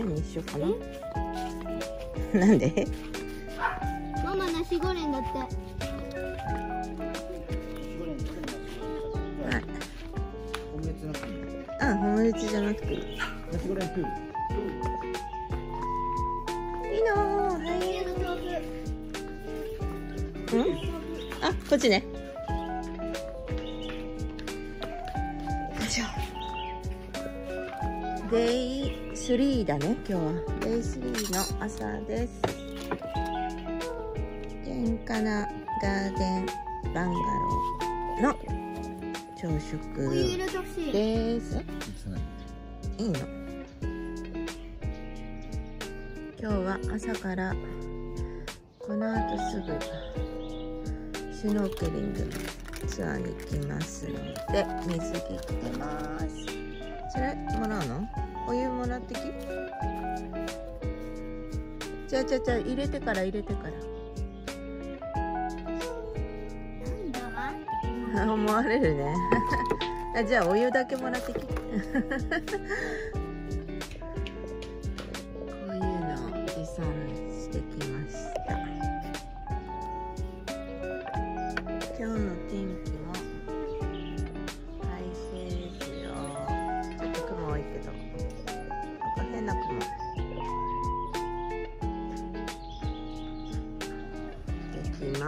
にしようかな。なんで？ ママナシゴレンだって。 はい。 オムレツなくていい。 オムレツじゃなくていい。 ナシゴレンプール。 いいのー。はい。あ、こっちね。よいしょ。デイ3だね、今日は。デイ3の朝です。健康なガーデンバンガローの朝食お湯入れてほしい。 です。いいの。今日は朝からこの後すぐシュノーケリングツアーに行きますので水着着てます。それもらうの？お湯もらってき。じゃあ入れてから。思われるね。じゃあお湯だけもらってき。こういうのを持参してきました。今日の天気も快晴ですよ。ちょっと雲多いけど、なんか変な雲。できます。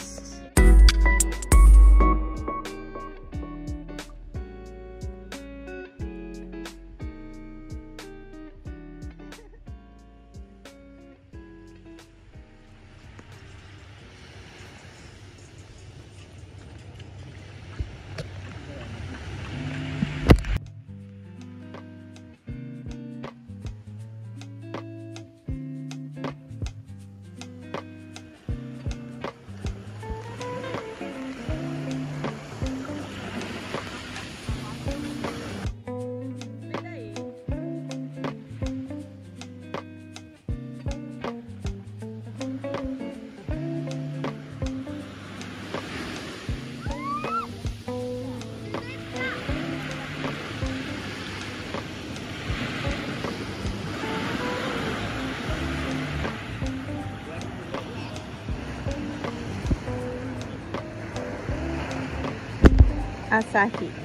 朝日。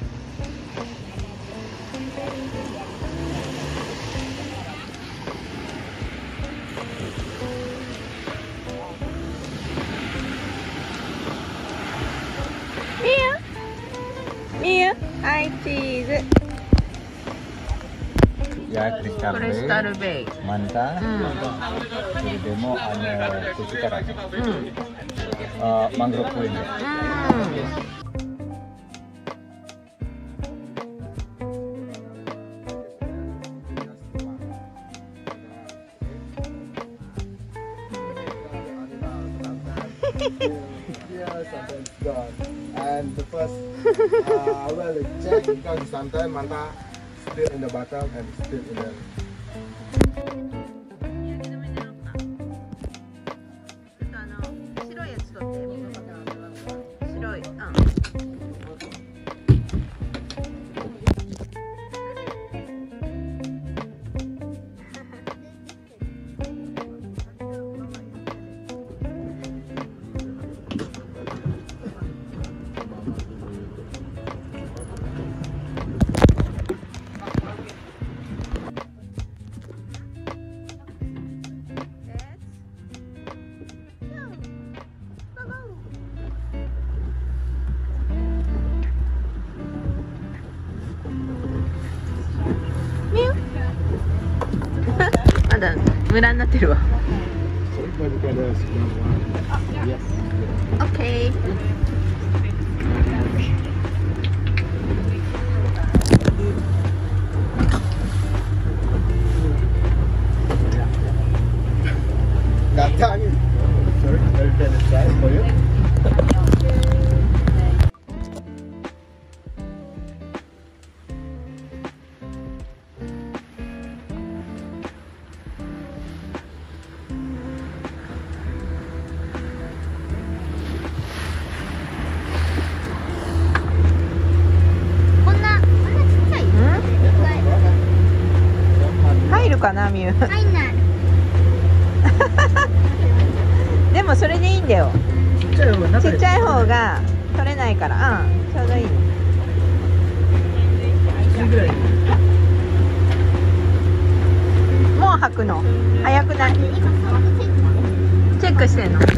みゆ、はい、チーズ。 Ya, Crystal クリスタルベイ。 Manta. Jadi demo ada kucing karang. Mangrove Point. Yeah, sometimes gone. And the first, well, check because sometimes Manta still in the bottom and still in the. 白いやつ取って。白い。まだムラになってるわ。オッケー。 Datang. Sorry, can I try for you? るかな、ミュウ。 入んない。 でもそれでいいんだよ。 ちっちゃい方がちっちゃい方が取れないから、ちょうどいい。 ぐらい。 もう履くの早くない？ 今サイズチェックしてんの？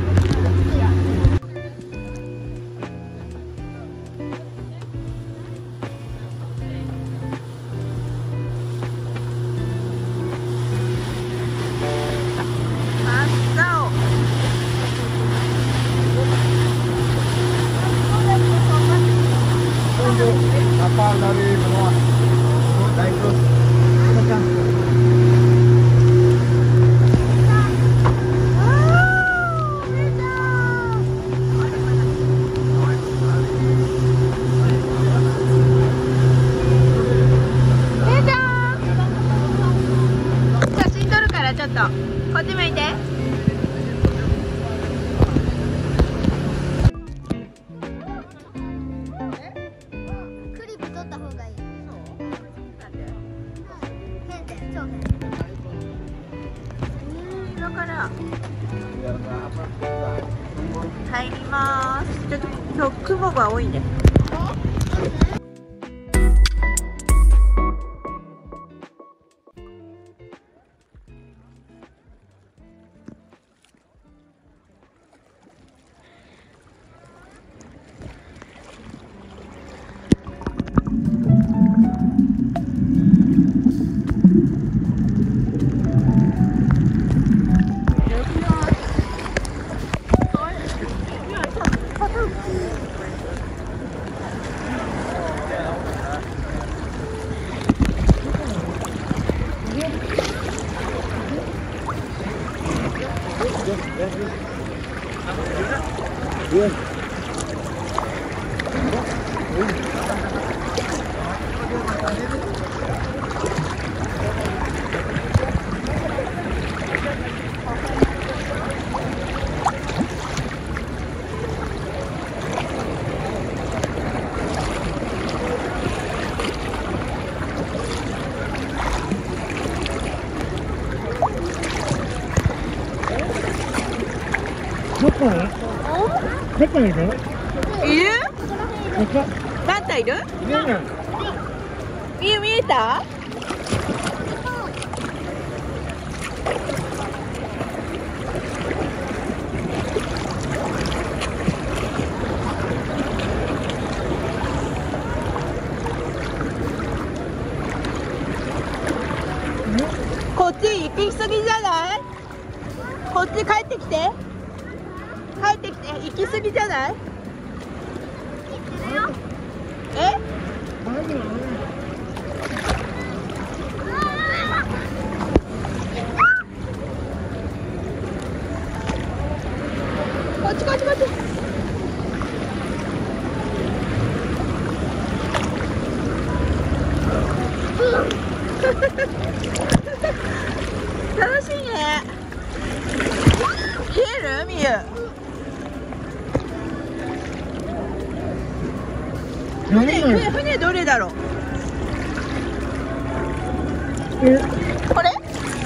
Kapal dari benua. Naik terus. Tekan. 入ります。ちょっと今日雲が多いね。 どこにいる？ いる？バンタいる？見えた？こっち行き過ぎじゃない？こっち帰ってきて。帰ってきて、行き過ぎじゃない？え？こっちこっちこっち。楽しいね。冷える？みゆ。船どれだろう？これ？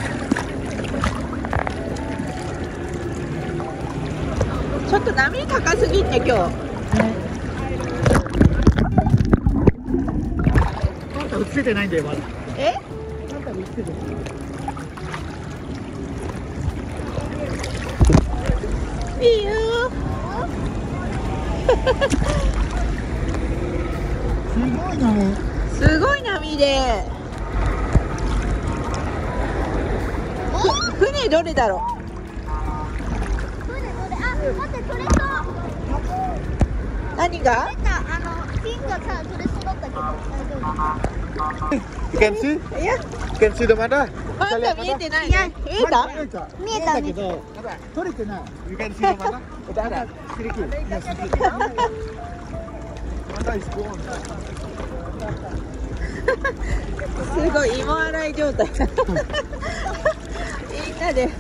ちょっと波高すぎんね今日。 あんた映せてないんだよまだ。 え？ あんた映せてない。 いいよ。すごい波で。船どれだろう？ あ、待って、取れそう。 何が？ ピンがさ、取れそうだったけど、大丈夫。 You can see? いや、 You can see the mother? まだ見えてないね。見えた？ 見えたけど、取れてない。You can see the mother? Udah ada. Sedikit. Ya, sedikit. Mother is gone. すごい芋洗い状態。みんなで。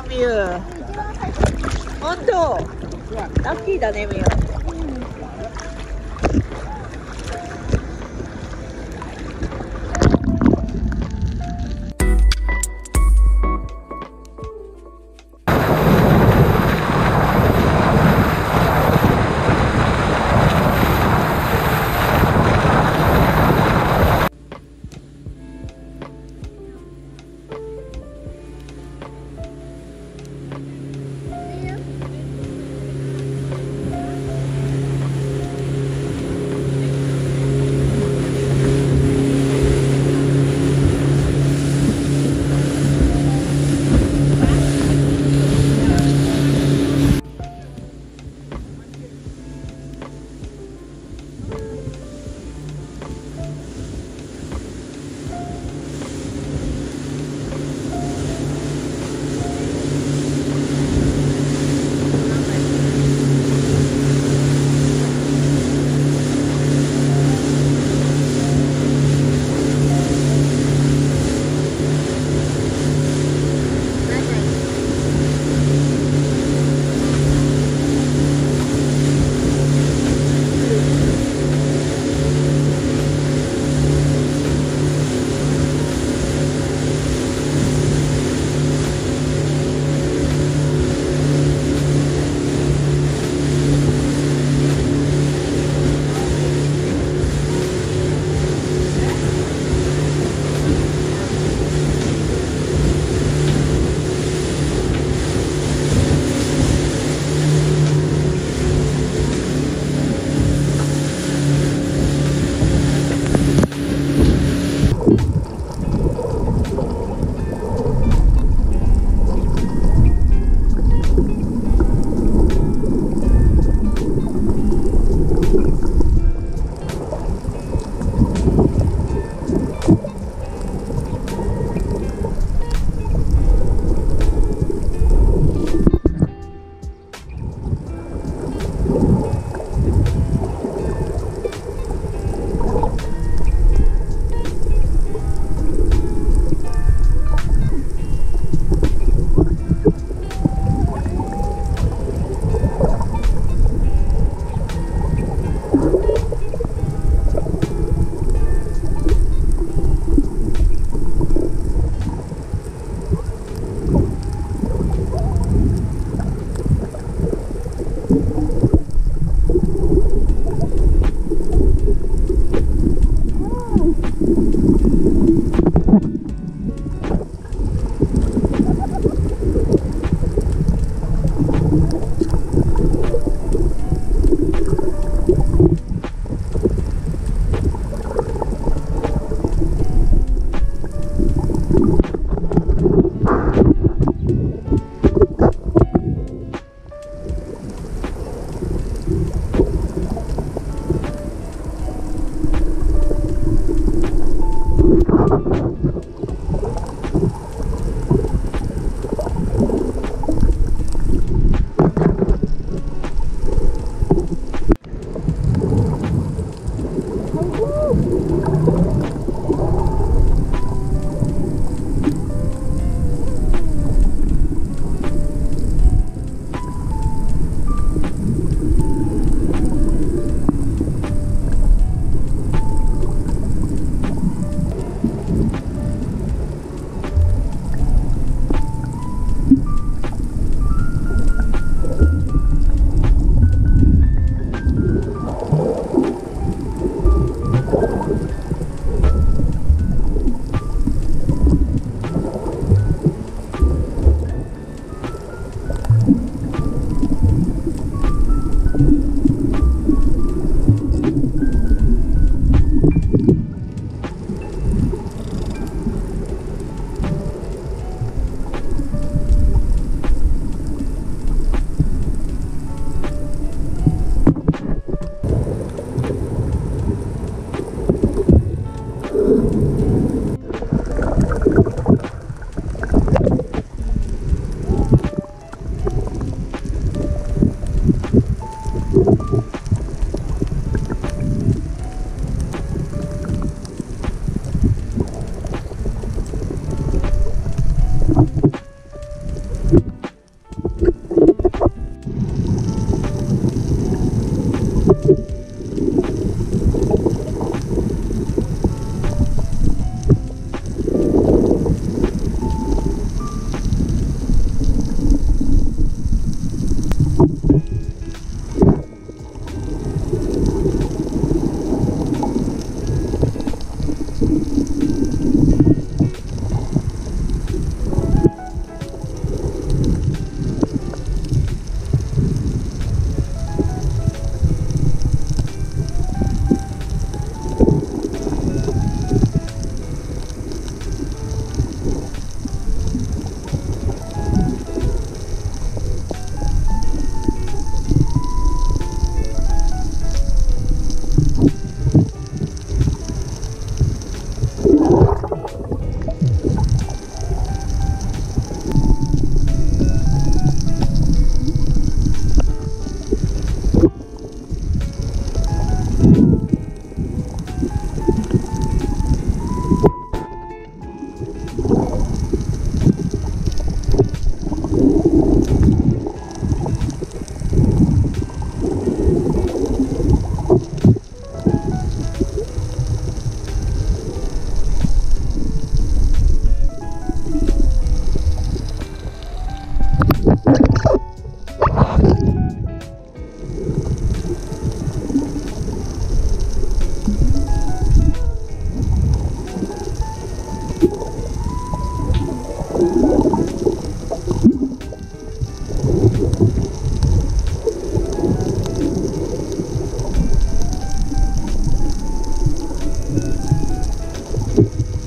ゃんミュウ。本当。ラッキーだねミュウ。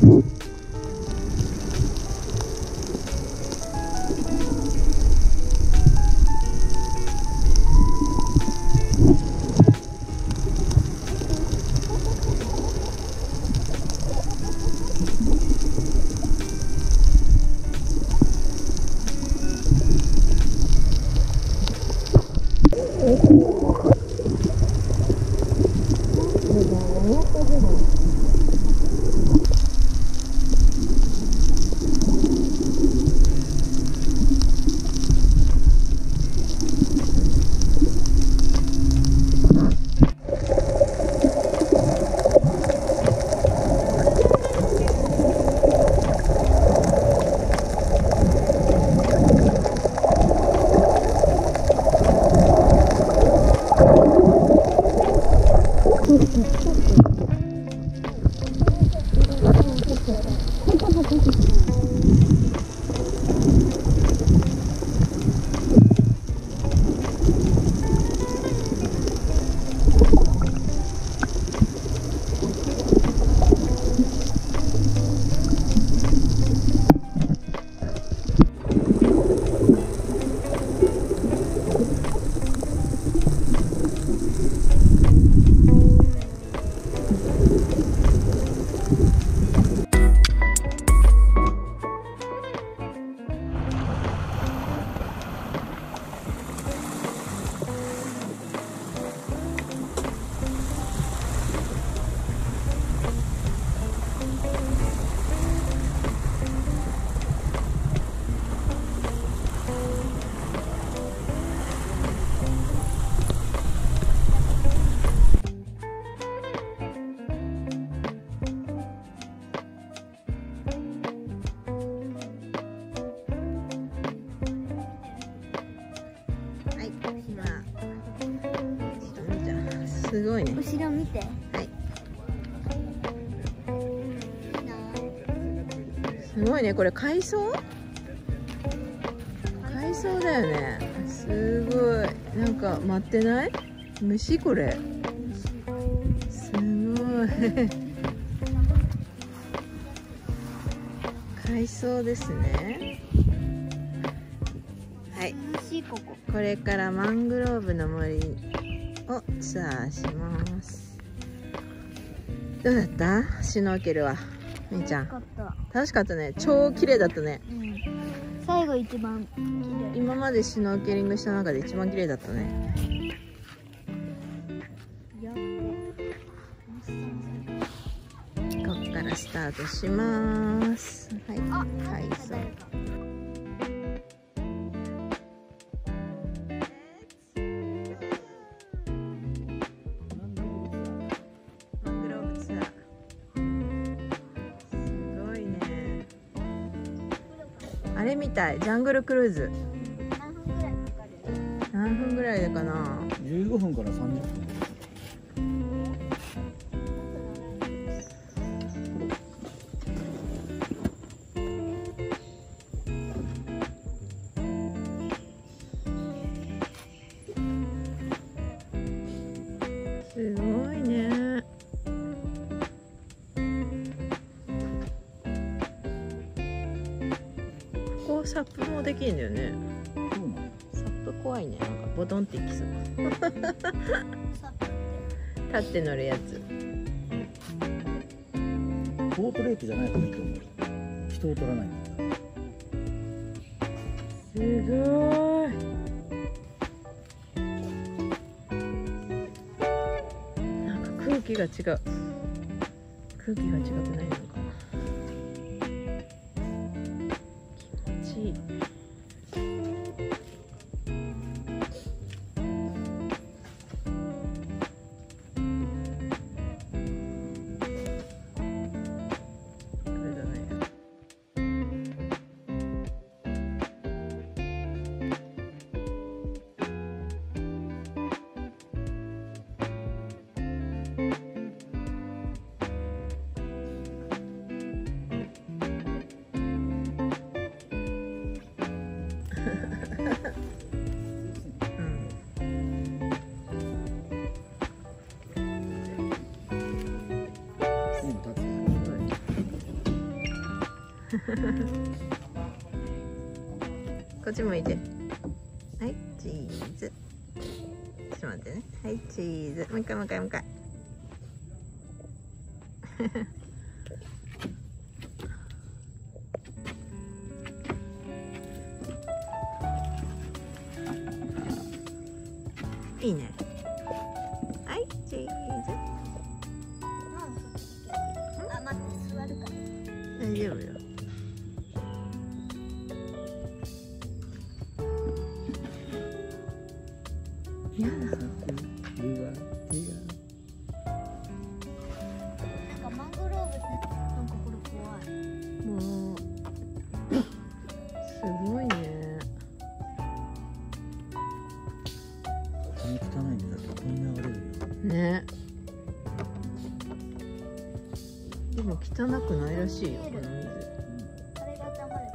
すごいね。 後ろ見て。 はい。すごいね、これ海藻？海藻だよね。すごい。なんか待ってない？虫これ。すごい。海藻ですね。はい。これからマングローブの森をツアーします。どうだった？シュノーケルは。みーちゃん。楽しかったね。超綺麗だったね。 うん、最後一番綺麗。 今までシュノーケリングした中で一番綺麗だったね。ここからスタートします。はい。はい、そう。あれみたい、ジャングルクルーズ。何分ぐらいでかな。 15分から30分。 すごいね。ここサップもできるんだよね。サップ怖いね。なんかボトンっていきそう。立って乗るやつ。 ボートレープじゃないといいと思う。人を取らないんだ。 すごい。なんか空気が違う。空気が違くない？なんか気持ちいい。 こっち向いて。はい、チーズ。ちょっと待ってね。はい、チーズ。もう一回もう一回もう一回。いいね。はい、チーズ。 あ、待って、座るから。 大丈夫よ。やだ。 なんかマングローブってなんかこれ怖い。 もうすごいね。 髪汚いんだけど、ここに流れるよ。 ね。でも汚くないらしいよ、この水。 あれが頭で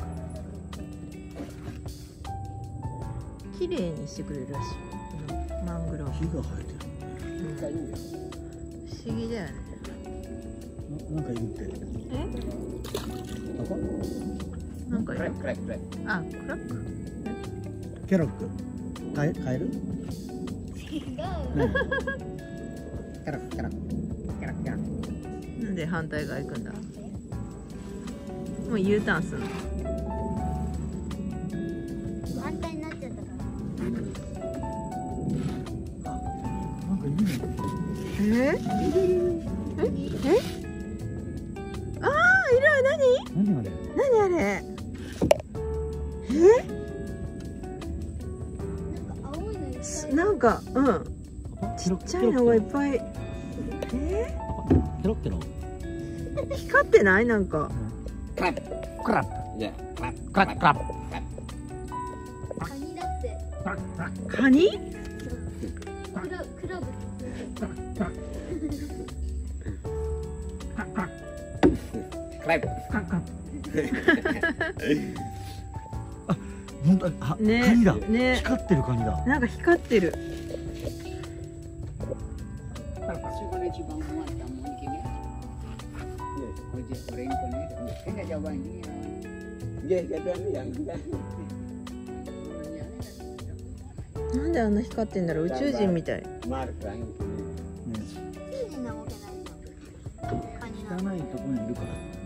綺麗にしてくれるらしいよ、このマングロー木が生えてブ。不思議だよね。 る。なんかいるって。 え？ あこなんかいる。あ、クラック。 ケロック。カエル？ 違う。 何？ケロックケロックケロックケロック。 なんで反対側行くんだ。もう U ターンすんの。 反対になっちゃったから。 あ、なんかいるね。 え？ああ、いる。 何あれ？ 何あれ？ なんか青いのいっぱい。 なんか、ちっちゃいのがいっぱい。 ケロッケロ。 光ってない？なんか。 クラップ。クラップ。いや、クラップ。クラップ。クラップ。 カニだって。 カニ？ クラブ。 あ、本当あ、 ね、 カニだ。 ね、 光ってるカニだ。 なんか光ってる。なんであんな光ってんだろう。宇宙人みたい。 宇宙人なわけないじゃん。カニなの。 汚いところにいるから。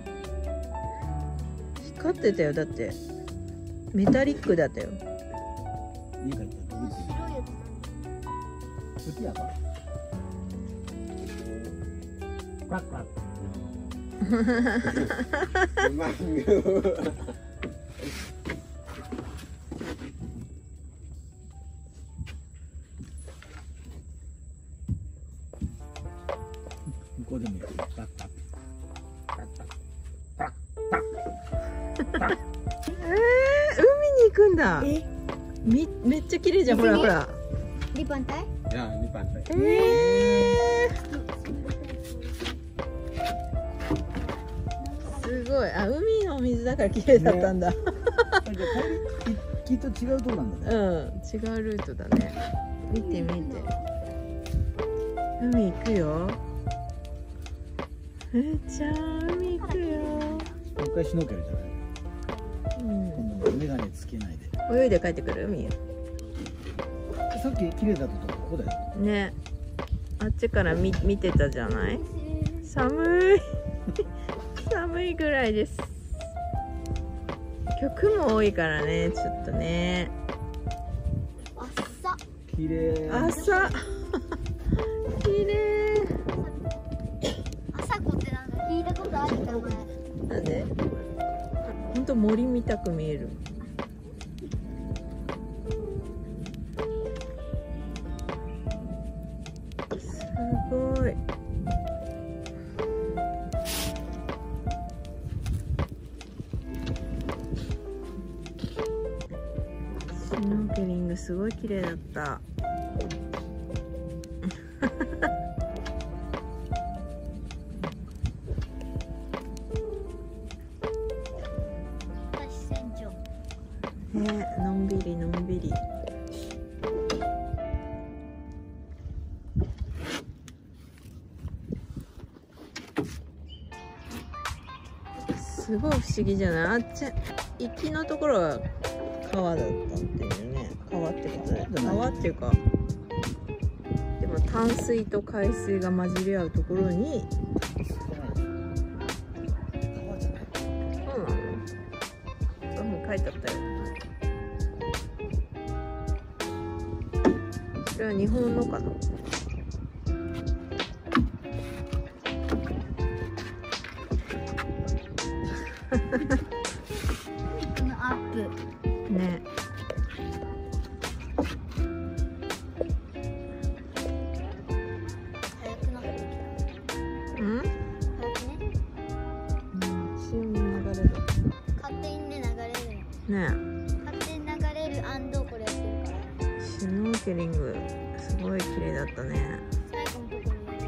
光ってたよ。だってメタリックだったよ。 家帰ったらどこの白いやつこっちやば。クラッククラック。向こうでもいる。クラッククラック。 海に行くんだ。めっちゃ綺麗じゃん。ほらほら。 リパンタイ？ すごい。あ、海の水だから綺麗だったんだ。 きっと違うとこなんだね。 うん、違うルートだね。見て見て。海行くよ。ふーちゃん、海行くよ。 もう一回シュノーケルじゃない。 うん、 今度メガネつけないで。 泳いで帰ってくる海。 さっき綺麗だったとここだよ。 ね。あっちから見てたじゃない。寒い。寒いぐらいです。今日雲多いからね、ちょっとね。 朝。 綺麗。 朝。綺麗。 朝子ってなんか聞いたことあるかも。 なんで。ほんと森みたく見える。すごい。シュノーケリングすごい綺麗だった。 私船長。 ね、のんびりのんびり。すすごい不思議じゃない？あっち行きのところは川だったっていうね。川ってことで、川っていうか、でも淡水と海水が混じり合うところに。そうなの？そういうふうに書いてあったよ。それは日本のかな？ このアップね。 早くなってきうん？ た。早くね。 潮に流れる。 勝手にね流れるの。 ね。 勝手に流れるこれやってるから。 シュノーケリングすごい綺麗だったね。 最後のとこ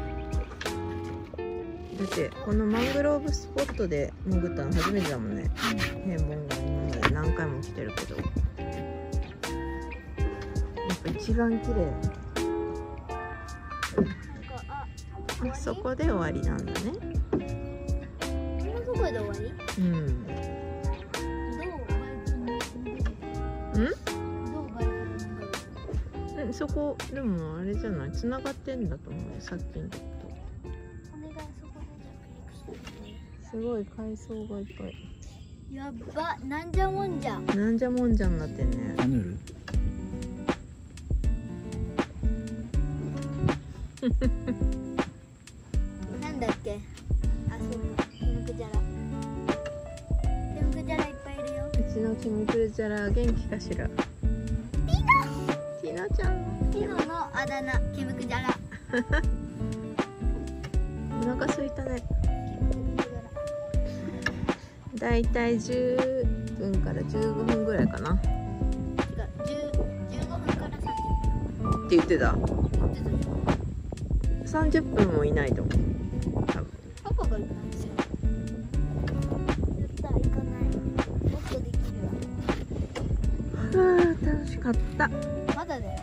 だってこのマングローブスポットで潜ったの初めてだもんね。平凡が今まで何回も来てるけど、やっぱ一番綺麗。 に。 あそこで終わりなんだね。 こんなとこで終わり？ うん。そこでもあれじゃない、繋がってんだと思うよ、さっきのとこと。すごい海藻がいっぱい。 やっば、なんじゃもんじゃ。 なんじゃもんじゃになってんね。 ナヌル？ なんだっけ？あ、そうか。ケムクジャラ。ケムクジャラいっぱいいるよ。 うちのキムクルジャラ元気かしら。ティナちゃん。 ティノのあだ名、ケムクジャラ。 お腹空いたね。 ケムクジャラ。 だいたい10分から15分ぐらいかな。 違う、15分から30分。 って言ってた。 言ってたじゃん。 30分もいないと思う。多分。 パパが言ったんですよ。やった、行かない。もっとできるわ。 楽しかった。 まだだよ。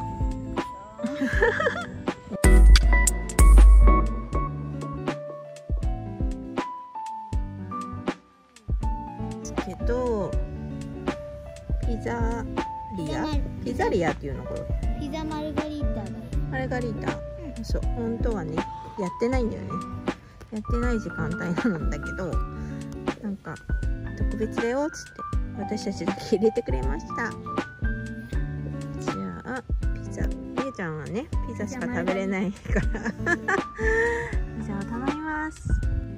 けどピザリアっていうのこれ。 ピザマルガリータだよ。 マルガリータ。そう、本当はねやってないんだよね。やってない時間帯なんだけど、なんか特別だよっつって私たちだけ入れてくれました。じゃあピザ、みゆちゃんはねピザしか食べれないからピザを頼みます。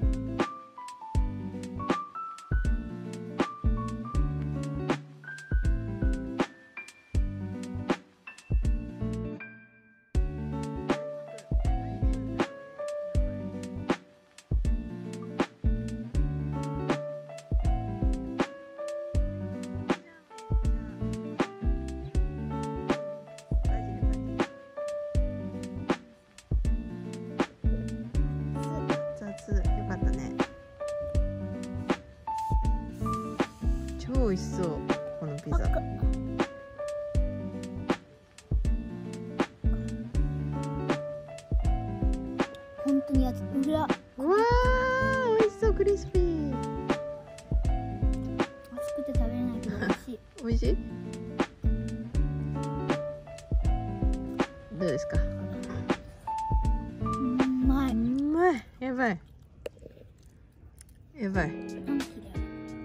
よかったね。超美味しそうこのピザ。 本当にやつ裏。 わー美味しそう、クリスピー。 熱くて食べれないけど美味しい。 美味しい？どうですか？ うまい。 うまい。やばいやばい。 何切れ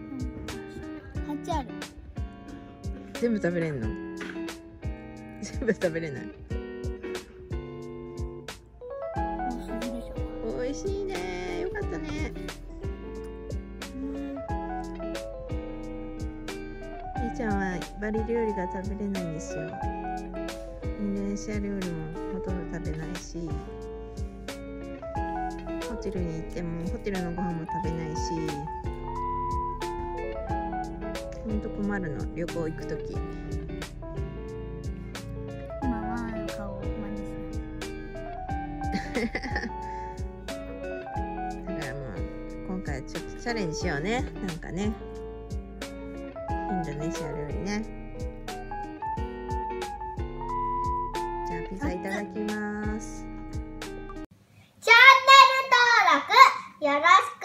？8ある。 全部食べれんの？全部食べれない。 多すぎでしょ。 美味しいね。よかったね。みーちゃんはバリ料理が食べれないんですよ。インドネシア料理もほとんど食べないし、ホテルに行ってもホテルのご飯も食べないし、ほんと困るの、旅行行くとき。 ママの顔を真似する。 だからもう今回ちょっとチャレンジしようね。なんかね、インドネシア料理ね。じゃあピザいただきます。 チャンネル登録よろしく。